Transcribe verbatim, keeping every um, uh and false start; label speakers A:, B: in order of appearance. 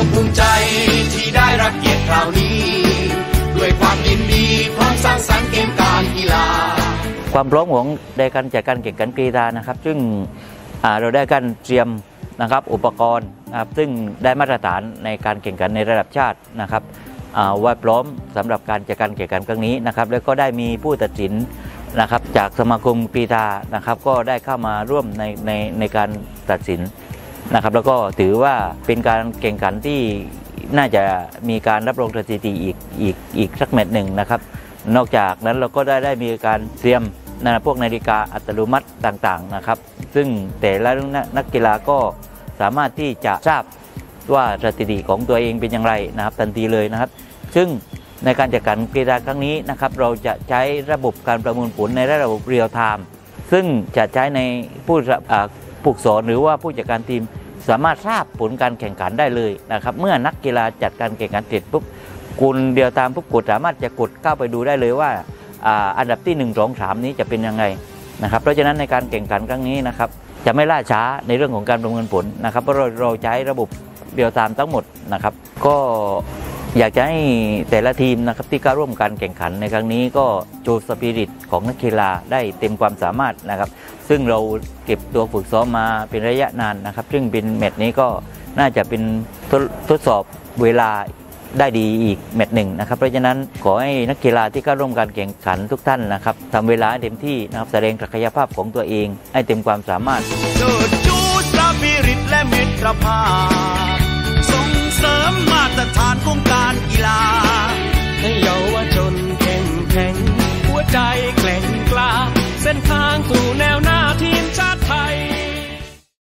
A: กภูมิใจที่ได้รับเกียรติคราวนี้ด้วยความยินดีพร้อมสร้างสรรค์เกมการกีฬา
B: ความพร้อมของในการจัดการแข่งขันกีฬานะครับซึ่งเราได้การเตรียมนะครับอุปกรณ์นะครับซึ่งได้มาตรฐานในการแข่งขันในระดับชาตินะครับไว้พร้อมสำหรับการจัดการแข่งขันครั้งนี้นะครับแล้วก็ได้มีผู้ตัดสินนะครับจากสมาคมกีฬานะครับก็ได้เข้ามาร่วมในในในการตัดสินนะครับแล้วก็ถือว่าเป็นการแข่งขันที่น่าจะมีการรับรองสถิติอีกอีกอีกสักแมตช์หนึ่งนะครับนอกจากนั้นเราก็ได้ได้มีการเตรียมนะพวกนาฬิกาอัตโนมัติต่างๆนะครับซึ่งแต่ละนักกีฬาก็สามารถที่จะทราบว่าสถิติของตัวเองเป็นอย่างไรนะครับทันทีเลยนะครับซึ่งในการจัดการกีฬาครั้งนี้นะครับเราจะใช้ระบบการประมวลผลในระบบเรียลไทม์ซึ่งจะใช้ในผู้ผู้สอนหรือว่าผู้จัดการทีมสามารถทราบผลการแข่งขันได้เลยนะครับเมื่อนักกีฬาจัดการแข่งขันเสร็จปุ๊บคุณเดียวตามปุ๊บกดสามารถจะกดเข้าไปดูได้เลยว่าอันดับที่หนึ่ง สอง สามนี้จะเป็นยังไงนะครับเพราะฉะนั้นในการแข่งขันครั้งนี้นะครับจะไม่ล่าช้าในเรื่องของการประเมินผลนะครับเพราะเราเราใช้ระบบเรียลไทม์ทั้งหมดนะครับก็อยากจะให้แต่ละทีมนะครับที่เข้าร่วมการแข่งขันในครั้งนี้ก็โชว์สปิริตของนักกีฬาได้เต็มความสามารถนะครับซึ่งเราเก็บตัวฝึกซ้อมมาเป็นระยะนานนะครับซึ่งเป็นแมตช์นี้ก็น่าจะเป็นทดสอบเวลาได้ดีอีกแมตช์หนึ่งนะครับเพราะฉะนั้นขอให้นักกีฬาที่เข้าร่วมการแข่งขันทุกท่านนะครับทำเวลาเต็มที่นะครับแสดงศักยภาพของตัวเองให้เต็มความสามารถ
A: จูดจูดสปิริตและมิตรภาพ